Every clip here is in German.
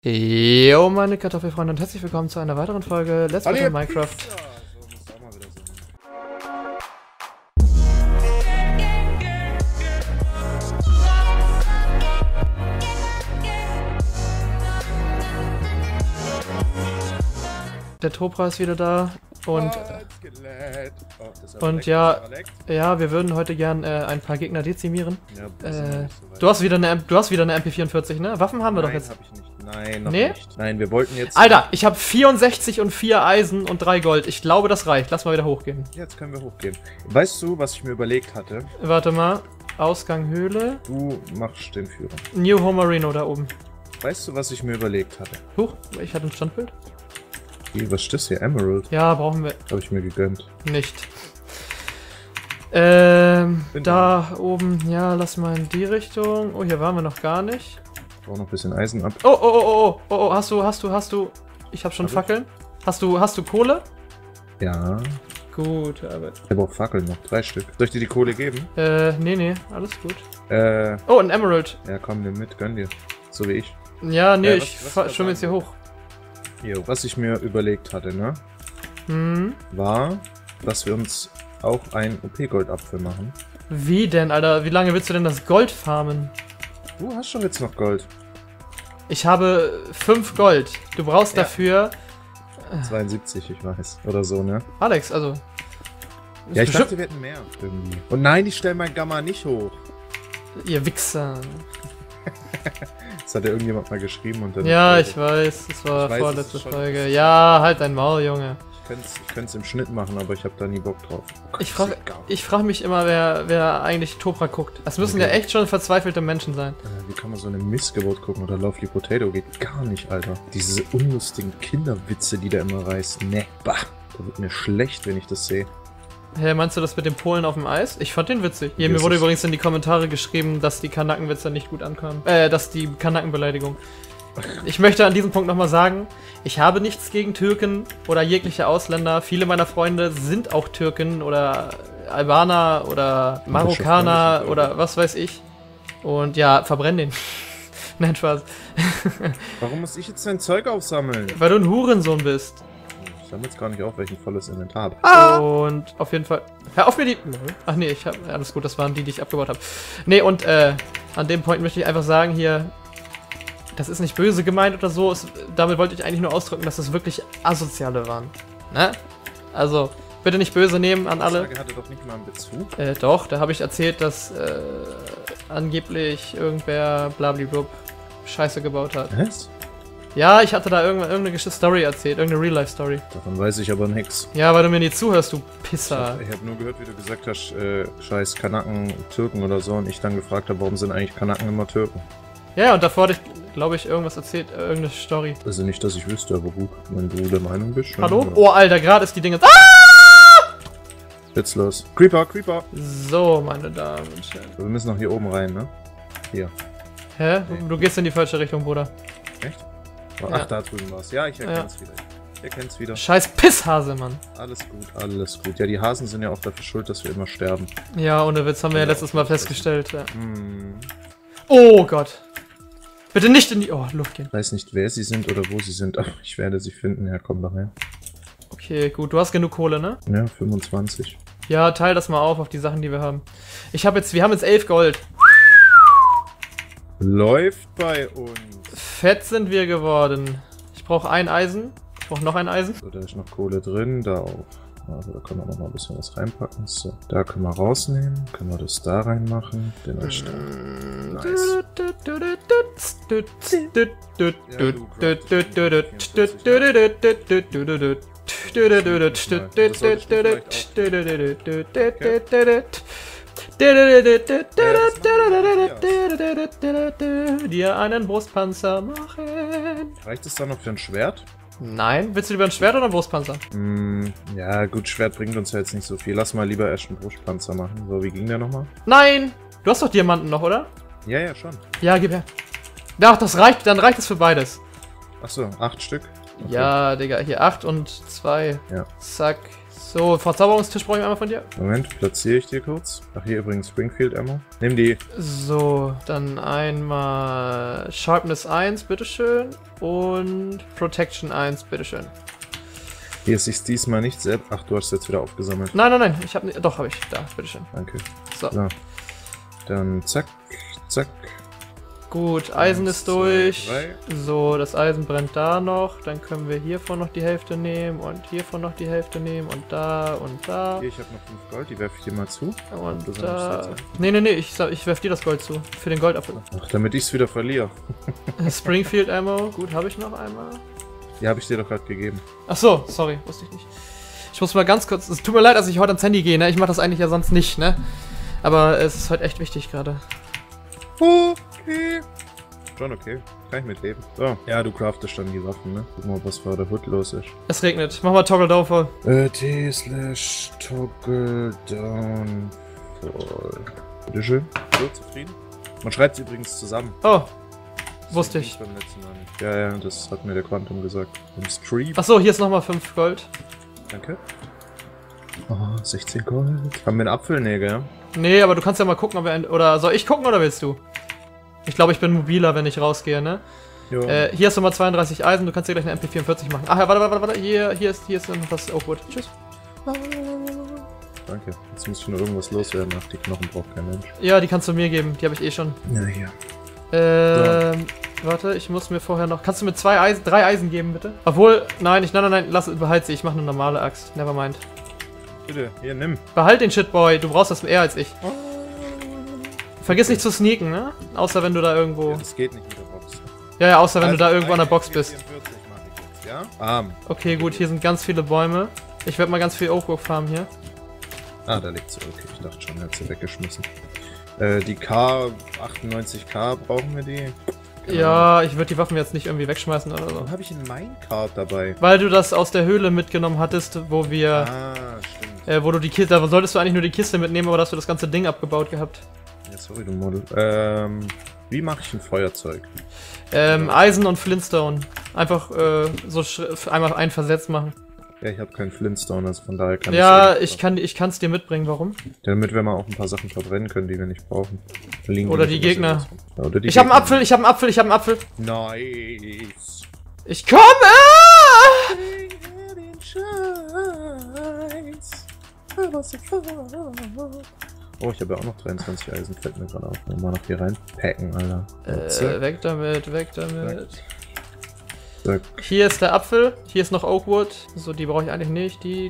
Jo, meine Kartoffelfreunde und herzlich willkommen zu einer weiteren Folge Let's Play Minecraft. So muss auch mal wieder sein. Der Topra ist wieder da und Oh, ja, wir würden heute gern ein paar Gegner dezimieren. Ja, das ist noch nicht so weit. Du hast wieder eine MP44, ne? Waffen haben wir doch jetzt. Hab ich nicht. Nein, noch Nee? nicht. Nein, wir wollten jetzt... Alter, ich habe 64 und 4 Eisen und 3 Gold. Ich glaube, das reicht. Lass mal wieder hochgehen. Jetzt können wir hochgehen. Weißt du, was ich mir überlegt hatte? Warte mal. Ausgang Höhle. Du machst den Führer. New Home Marino da oben. Weißt du, was ich mir überlegt hatte? Huch, ich hatte ein Standbild. Wie, was ist das hier? Emerald? Ja, brauchen wir Habe ich mir gegönnt. nicht. Da oben, ja, lass mal in die Richtung. Oh, hier waren wir noch gar nicht. Ich brauche noch ein bisschen Eisen ab. Oh, hast du. Ich hab schon Hab ich? Fackeln. Hast du Kohle? Ja. Gut, aber. Ich habe auch Fackeln noch. 3 Stück. Soll ich dir die Kohle geben? Nee, alles gut. Ja Oh, ein Emerald. komm, nimm mit. Gönn dir. So wie ich. Ja, nee, Ja, ich was schwimme jetzt hier hoch. Jo. Was ich mir überlegt hatte, ne? Hm. War, dass wir uns auch ein OP-Goldapfel machen. Wie denn, Alter? Wie lange willst du denn das Gold farmen? Du hast doch jetzt noch Gold. Ich habe 5 Gold. Du brauchst Ja. dafür. 72, ich weiß. Oder so, ne? Alex, also. Ja, ich bestimmt- dachte, wir hätten mehr. Irgendwie. Und nein, ich stelle mein Gamma nicht hoch. Ihr Wichser. Das hat ja irgendjemand mal geschrieben und dann... Ja, ich weiß. Das war Ich weiß, vorletzte das ist schon Folge. lustig. Ja, halt dein Maul, Junge. Ich könnte es im Schnitt machen, aber ich habe da nie Bock drauf. Oh Gott, Ich das ist frage egal. frag mich immer, wer eigentlich Topra guckt. Das müssen ja Okay. echt schon verzweifelte Menschen sein. Wie kann man so eine Missgeburt gucken oder Lovely Potato? Geht gar nicht, Alter. Diese unlustigen Kinderwitze, die der immer reißt. Ne, bah. Da wird mir schlecht, wenn ich das sehe. Hä, meinst du das mit dem Polen auf dem Eis? Ich fand den witzig. Hier, Wie mir ist wurde es? übrigens in die Kommentare geschrieben, dass die Kanackenwitze nicht gut ankamen. Dass die Kanackenbeleidigung. Ich möchte an diesem Punkt nochmal sagen, ich habe nichts gegen Türken oder jegliche Ausländer. Viele meiner Freunde sind auch Türken oder Albaner oder Marokkaner Freunde. oder was weiß ich. Und ja, verbrenn den. Nein, Spaß. Warum muss ich jetzt dein Zeug aufsammeln? Weil du ein Hurensohn bist. Ich sammle jetzt gar nicht auf, weil ich ein volles Inventar habe. Und auf jeden Fall. Hör auf mir die. Ach nee, ich hab. Alles gut, das waren die ich abgebaut habe. Nee, und an dem Point möchte ich einfach sagen hier. Das ist nicht böse gemeint oder so. Damit wollte ich eigentlich nur ausdrücken, dass das wirklich Asoziale waren. Ne? Also, bitte nicht böse nehmen an Die alle. Frage hatte doch nicht mal einen Bezug. Doch, da habe ich erzählt, dass angeblich irgendwer blabliblub Scheiße gebaut hat. Was? Ja, ich hatte da irgendeine Story erzählt, irgendeine Real-Life-Story. Davon weiß ich aber nix. Ja, weil du mir nie zuhörst, du Pisser. Ich habe nur gehört, wie du gesagt hast, scheiß Kanaken, Türken oder so. Und ich dann gefragt habe, warum sind eigentlich Kanaken immer Türken? Ja, und davor hatte ich, glaube ich, irgendwas erzählt, irgendeine Story. Also nicht, dass ich wüsste, aber gut, wenn du der Meinung bist. dann, Hallo? ja. Oh, Alter, gerade ist die Dinge. Jetzt los. Creeper, Creeper! So, meine Damen und Herren. Wir müssen noch hier oben rein, ne? Hier. Hä? Nee. Du gehst in die falsche Richtung, Bruder. Echt? Oh, Ja. ach, da drüben war's. Ja, ich erkenn's wieder. Ich erkenn's wieder. Scheiß Pisshase, Mann. Alles gut, alles gut. Ja, die Hasen sind ja auch dafür schuld, dass wir immer sterben. Ja, ohne Witz, haben wir ja Ja, letztes Mal das ist- festgestellt. Ja. Hm. Oh Gott. Bitte nicht in die Luft gehen. Ich weiß nicht, wer sie sind oder wo sie sind, aber ich werde sie finden. Ja, komm doch her. Okay, gut. Du hast genug Kohle, ne? Ja, 25. Ja, teil das mal auf die Sachen, die wir haben. Wir haben jetzt 11 Gold. Läuft bei uns. Fett sind wir geworden. Ich brauche ein Eisen. Ich brauche noch ein Eisen. So, da ist noch Kohle drin, da auch. Also da können wir noch mal ein bisschen was reinpacken. So, da können wir rausnehmen. Können wir das da reinmachen. Den Rest da. Nice. Dir einen Brustpanzer machen. Reicht es dann noch für ein Schwert? Nein, willst du lieber ein Schwert oder ein Brustpanzer? Ja, gut, Schwert bringt uns ja jetzt nicht so viel. Lass mal lieber erst einen Brustpanzer machen. So, wie ging der nochmal? Nein! Du hast doch Diamanten noch, oder? Ja, ja, schon. Ja, gib her. Ach, das reicht, dann reicht es für beides. Achso, 8 Stück? Okay. Ja, Digga, hier 8 und 2. Ja. Zack, So, Verzauberungstisch brauche ich einmal von dir. Moment, platziere ich dir kurz. Ach, hier übrigens Springfield Ammo. Nimm die. So, dann einmal Sharpness 1, bitteschön. Und Protection 1, bitteschön. Hier ist sich diesmal nicht selbst. Ach, du hast jetzt wieder aufgesammelt. Nein, nein, nein, ich habe doch, habe ich. Da, bitteschön. Danke. So. So. Dann zack, zack. Gut, Eisen ist durch. 2, 3. So, das Eisen brennt da noch. Dann können wir hiervon noch die Hälfte nehmen und hiervon noch die Hälfte nehmen und da und da. Hier, ich habe noch 5 Gold, die werfe ich dir mal zu. Und da. Nee, nee, nee, ich werf dir das Gold zu. Für den Goldapfel. Ach, damit ich es wieder verliere. Springfield Ammo. Gut, habe ich noch einmal. Die habe ich dir doch gerade gegeben. Ach so, sorry, wusste ich nicht. Ich muss mal ganz kurz. Es tut mir leid, dass ich heute ans Handy gehe, ne? Ich mache das eigentlich ja sonst nicht, ne? Aber es ist heute echt wichtig gerade. Okay. Schon okay. Kann ich mit leben. So. Ja, du craftest dann die Waffen, ne? Guck mal, was vor der Hood los ist. Es regnet. Mach mal Toggle Down voll. T/Toggle Down voll. Bitteschön. So, zufrieden? Man schreibt es übrigens zusammen. Oh. Wusste ich. Beim letzten Mal nicht. Ja, ja, das hat mir der Quantum gesagt. Im Stream. Achso, hier ist nochmal 5 Gold. Danke. Oh, 16 Gold. Haben wir einen Apfelnäger, ja? Nee, aber du kannst ja mal gucken, ob wir oder soll ich gucken oder willst du? Ich glaube, ich bin mobiler, wenn ich rausgehe, ne? Jo. Hier hast du mal 32 Eisen, du kannst dir gleich eine MP44 machen. Ach ja, warte. Hier ist noch das Oakwood. Tschüss. Danke. Jetzt muss ich nur irgendwas loswerden. Ach, die Knochen braucht kein Mensch. Ja, die kannst du mir geben, die habe ich eh schon. Ja, hier. Warte, ich muss mir vorher noch. Kannst du mir 3 Eisen geben, bitte? Obwohl, nein, behalt sie, ich mache eine normale Axt. Nevermind. Bitte, hier, nimm. Behalt den Shitboy, du brauchst das eher als ich. Vergiss nicht zu sneaken, ne? Außer wenn du da irgendwo. Ja, das geht nicht mit der Box. Ja, außer wenn du da irgendwo an der Box bist. 44 mache ich jetzt, ja? Arm. Okay, gut, hier sind ganz viele Bäume. Ich werde mal ganz viel Oakwood farmen hier. Ah, da liegt sie. Okay, ich dachte schon, er hat sie weggeschmissen. Die K98K, brauchen wir die? Genau. Ja, ich würde die Waffen jetzt nicht irgendwie wegschmeißen oder so. Warum habe ich einen Minecart dabei? Weil du das aus der Höhle mitgenommen hattest, wo wir. Ah, stimmt. Wo du die Kiste. Da solltest du eigentlich nur die Kiste mitnehmen, aber da hast du das ganze Ding abgebaut gehabt. Ja, sorry, du Model. Wie mache ich ein Feuerzeug? Eisen und Flintstone. Einfach einmal ein Versetz machen. Ja, ich habe keinen Flintstone, also von daher kann ich kann's dir mitbringen, warum? Damit wir mal auch ein paar Sachen verbrennen können, die wir nicht brauchen. Oder die Gegner. Ja, oder die ich habe einen Apfel, ich habe einen Apfel. Nice. Ich komme! Oh, ich habe ja auch noch 23 Eisen, fällt mir gerade auf. Mal noch hier reinpacken, Alter. Weg damit, weg damit. Zack. Hier ist der Apfel, hier ist noch Oakwood. So, die brauche ich eigentlich nicht. Die.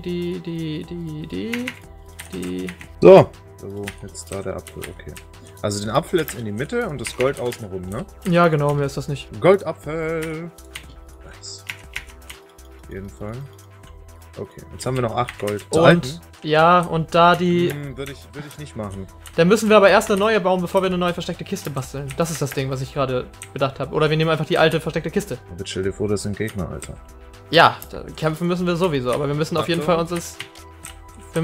So, jetzt da der Apfel, okay. Also den Apfel jetzt in die Mitte und das Gold außenrum, ne? Ja, genau, mehr ist das nicht. Goldapfel! Nice. Auf jeden Fall. Okay, jetzt haben wir noch 8 Gold. Und, ja, und da die... Würde ich nicht machen. Dann müssen wir aber erst eine neue bauen, bevor wir eine neue versteckte Kiste basteln. Das ist das Ding, was ich gerade bedacht habe. Oder wir nehmen einfach die alte versteckte Kiste. Aber stell dir vor, das sind Gegner, Alter. Ja, da kämpfen müssen wir sowieso, aber wir müssen auf jeden Fall unseren Stuff... Wir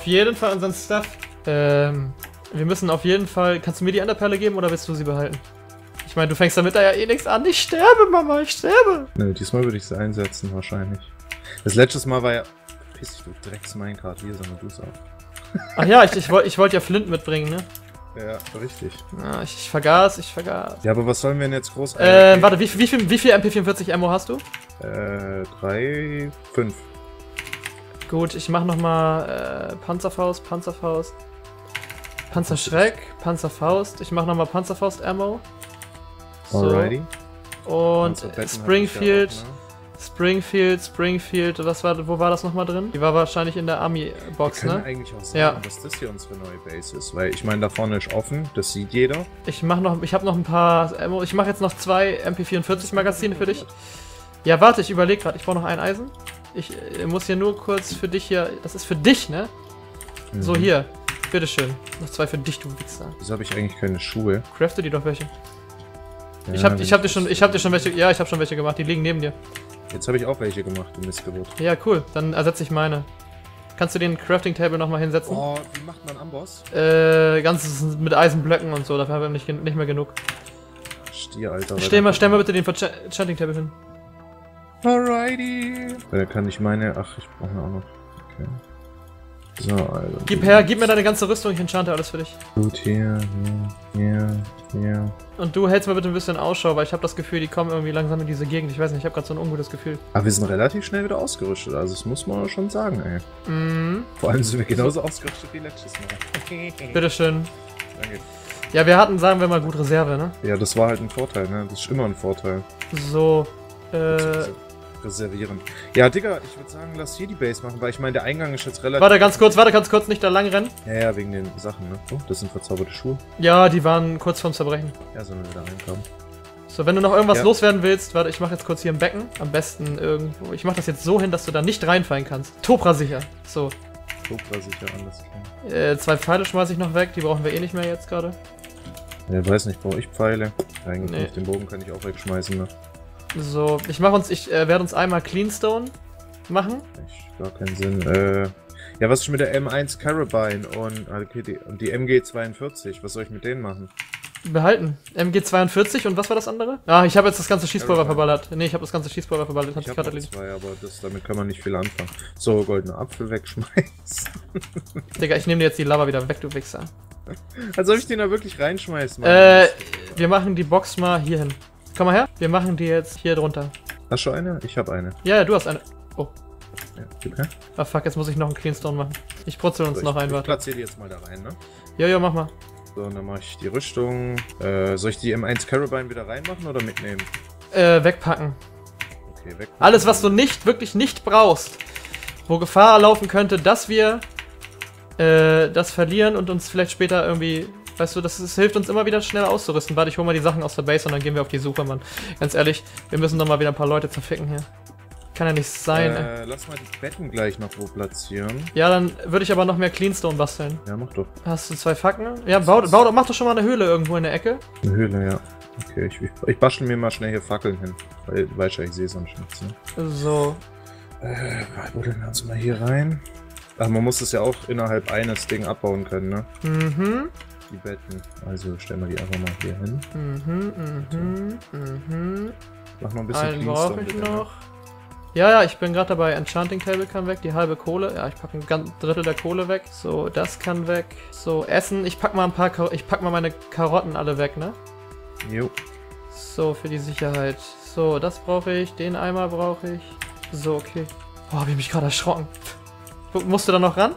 müssen auf jeden Fall... Kannst du mir die Enderperle geben oder willst du sie behalten? Ich meine, du fängst damit da ja eh nichts an. Ich sterbe, Mama, ich sterbe! Ne, diesmal würde ich sie einsetzen, wahrscheinlich. Das letztes Mal war ja... Piss dich, du Drecks-Minecart, hier, sondern du's auf. Ach ja, ich wollte ja Flint mitbringen, ne? Ja, richtig. Ah, ich vergaß. Ja, aber was sollen wir denn jetzt groß... Warte, wie viel MP44 Ammo hast du? 3, 5. Gut, ich mach nochmal Panzerfaust, Panzerschreck, Panzerfaust. Ich mach nochmal Panzerfaust Ammo. So. Alrighty. Und Springfield. Springfield, wo war das nochmal drin? Die war wahrscheinlich in der Army-Box, ne? Wir können eigentlich auch sagen, dass das hier unsere neue Base ist, weil ich meine, da vorne ist offen, das sieht jeder. Ich habe noch ein paar Ammo, ich mache jetzt noch 2 MP44 Magazine für dich. Ja, warte, ich überlege gerade, ich brauche noch ein Eisen. Ich muss hier nur kurz für dich hier, das ist für dich, ne? Mhm. So, hier, bitteschön. Noch 2 für dich, du Wichser. Wieso habe ich eigentlich keine Schuhe? Crafte dir doch welche. Ja, ich hab dir schon welche, ja, ich habe schon welche gemacht, die liegen neben dir. Jetzt habe ich auch welche gemacht, du Missgeburt. Ja, cool. Dann ersetze ich meine. Kannst du den Crafting Table nochmal hinsetzen? Oh, wie macht man Amboss? Ganz mit Eisenblöcken und so, dafür haben wir nicht mehr genug. Stier, Alter. Stell mal bitte den Enchanting Table hin. Alrighty. Kann ich meine... Ach, ich brauche auch noch. Okay. So, also. Gib her, gib mir deine ganze Rüstung, ich enchante alles für dich. Gut, hier. Und du hältst mal bitte ein bisschen Ausschau, weil ich habe das Gefühl, die kommen irgendwie langsam in diese Gegend. Ich weiß nicht, ich habe gerade so ein ungutes Gefühl. Aber wir sind relativ schnell wieder ausgerüstet, also das muss man schon sagen, ey. Mhm. Vor allem sind wir genauso ausgerüstet wie letztes Mal. Bitteschön. Danke. Ja, wir hatten, sagen wir mal, gut Reserve, ne? Ja, das war halt ein Vorteil, ne? Das ist immer ein Vorteil. So, Reservieren. Ja, Digga, ich würde sagen, lass hier die Base machen, weil ich meine, der Eingang ist jetzt relativ... warte ganz kurz, nicht da lang rennen. Ja, wegen den Sachen, ne? Oh, das sind verzauberte Schuhe. Ja, die waren kurz vorm Zerbrechen. Ja, sollen wir wieder reinkommen. So, wenn du noch irgendwas Ja. loswerden willst, warte, ich mache jetzt kurz hier ein Becken. Am besten irgendwo. Ich mache das jetzt so hin, dass du da nicht reinfallen kannst. Topra sicher. So. Cobra sicher, alles klar. 2 Pfeile schmeiße ich noch weg, die brauchen wir eh nicht mehr jetzt gerade. Ja, weiß nicht, brauche ich Pfeile? Eigentlich Nee. nicht, den Bogen kann ich auch wegschmeißen, ne? So, ich werde uns einmal Cleanstone machen. Echt gar keinen Sinn. Ja, was ist mit der M1 Carabine und, okay, die MG42? Was soll ich mit denen machen? Behalten. MG42 und was war das andere? Ah, ich habe jetzt das ganze Schießpulver verballert. Ne, ich habe das ganze Schießpulver verballert. Hat Ich sich habe gerade noch erledigt. 2, aber damit kann man nicht viel anfangen. So, goldener Apfel wegschmeißen. Digga, ich nehme dir jetzt die Lava wieder weg, du Wichser. Als ob ich den da wirklich reinschmeißen. Wir machen die Box mal hier hin. Komm mal her. Wir machen die jetzt hier drunter. Hast du eine? Ich habe eine. Ja, du hast eine. Oh. Ja, gib her. Ah, fuck, jetzt muss ich noch einen Cleanstone machen. Ich brutzel uns So, noch ein, ich warte. platziere die jetzt mal da rein, ne? Jojo, mach mal. So, und dann mache ich die Rüstung. Soll ich die M1 Carabine wieder reinmachen oder mitnehmen? Wegpacken. Okay, weg. Alles, was du wirklich nicht brauchst, wo Gefahr laufen könnte, dass wir das verlieren und uns vielleicht später irgendwie, weißt du, das hilft uns immer wieder schneller auszurüsten. Warte, ich hol mal die Sachen aus der Base und dann gehen wir auf die Suche, Mann. Ganz ehrlich, wir müssen doch mal wieder ein paar Leute zerficken hier. Kann ja nicht sein, ey. Lass mal die Betten gleich noch wo platzieren. Ja, dann würde ich aber noch mehr Cleanstone basteln. Ja, mach doch. Hast du 2 Fackeln? Ja, mach doch schon mal eine Höhle irgendwo in der Ecke. Eine Höhle, ja. Okay, ich bastel mir mal schnell hier Fackeln hin. Weil, weißt du, ich sehe sonst nichts, ne? So. Buddeln wir uns mal hier rein. Ach, man muss es ja auch innerhalb eines Ding abbauen können, ne? Mhm. Die Betten. Also stellen wir die einfach mal hier hin. Mach noch ein bisschen Einen brauche ich bitte, ne? noch. Ja, ich bin gerade dabei. Enchanting Table kann weg, die halbe Kohle. Ja, ich packe ein Drittel der Kohle weg. So, das kann weg. So, Essen. Ich pack mal meine Karotten alle weg, ne? Jo. So, für die Sicherheit. So, das brauche ich. Den Eimer brauche ich. So, okay. Boah, hab ich mich gerade erschrocken. Musst du da noch ran?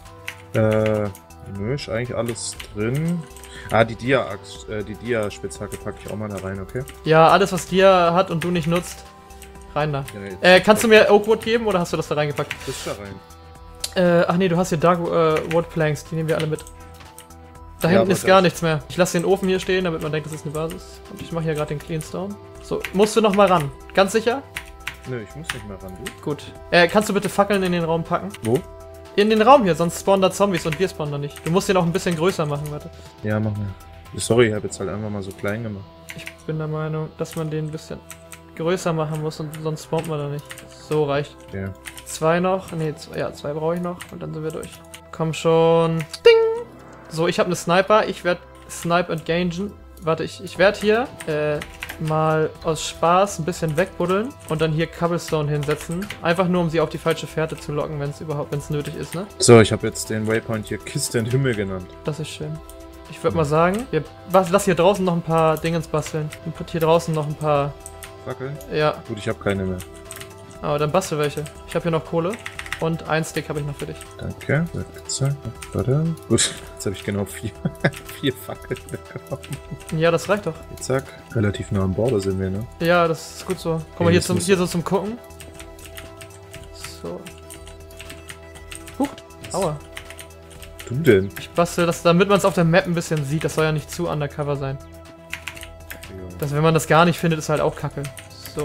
Nö, ist eigentlich alles drin. Ah, die Dia-Axt, die Dia-Spitzhacke packe ich auch mal da rein, okay? Ja, alles, was dir hat und du nicht nutzt. Rein da. Ja, Kannst du mir Oakwood geben oder hast du das da reingepackt? das ist da rein. Ach nee, du hast hier Dark Wood Planks, die nehmen wir alle mit. Da Ja, hinten aber ist gar nichts mehr. Ich lasse den Ofen hier stehen, damit man denkt, das ist eine Basis. Und ich mache hier gerade den Cleanstone. So, musst du noch mal ran. Ganz sicher? Nö, ich muss nicht mehr ran, du. Gut. Kannst du bitte Fackeln in den Raum packen? Wo? In den Raum hier, sonst spawnen da Zombies und wir spawnen da nicht. Du musst den auch ein bisschen größer machen, warte. Ja, mach mal. Sorry, ich habe jetzt halt einfach mal so klein gemacht. Ich bin der Meinung, dass man den ein bisschen größer machen muss und sonst spawnt man da nicht. So reicht. Okay. 2 noch. Ne, 2 brauche ich noch und dann sind wir durch. Komm schon. Ding! So, ich habe eine Sniper. Ich werde Snipe engagen. Warte, ich werde hier mal aus Spaß ein bisschen wegbuddeln und dann hier Cobblestone hinsetzen. Einfach nur, um sie auf die falsche Fährte zu locken, wenn es nötig ist, ne? So, ich habe jetzt den Waypoint hier Kiste und Himmel genannt. Das ist schön. Ich würde mal sagen, lass hier draußen noch ein paar Dingens basteln. Hier draußen noch ein paar... Fackeln? Ja, Gut, ich habe keine mehr. aber dann bastel welche. Ich habe hier noch Kohle und 1 Stick habe ich noch für dich. Danke. Zack, warte. Gut, jetzt habe ich genau 4 Fackeln bekommen. Ja, das reicht doch. Zack. Relativ nah am Border sind wir, ne? Ja, das ist gut so. Guck mal, hier so zum Gucken. So. Huch. Aua. Du denn? Ich bastel das, damit man es auf der Map ein bisschen sieht. Das soll ja nicht zu undercover sein. Dass, wenn man das gar nicht findet, ist halt auch kacke. So.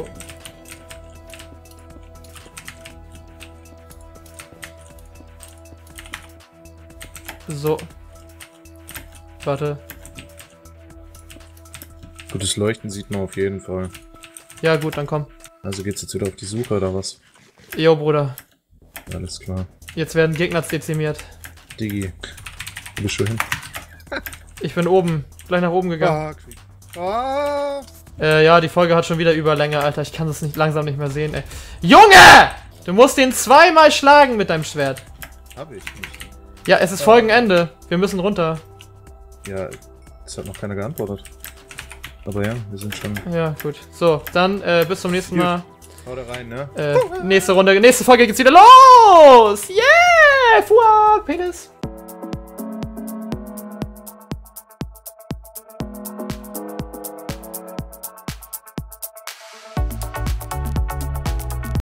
So. Warte. Gutes Leuchten sieht man auf jeden Fall. Ja gut, dann komm. Also geht's jetzt wieder auf die Suche oder was? Jo, Bruder. Alles klar. Jetzt werden Gegner dezimiert. Digi. Wo bist du hin? Ich bin oben. Gleich nach oben gegangen. Ah. Ja, die Folge hat schon wieder Überlänge, Alter. Ich kann das langsam nicht mehr sehen, ey. Junge! Du musst den 2-mal schlagen mit deinem Schwert. Hab ich nicht. Ja, es ist Folgenende. Wir müssen runter. Ja, es hat noch keiner geantwortet. Aber ja, wir sind schon... Ja, gut. So, dann bis zum nächsten Mal. Hau da rein, ne? Nächste Runde, nächste Folge geht's wieder los! Yeah! Fuah, Penis!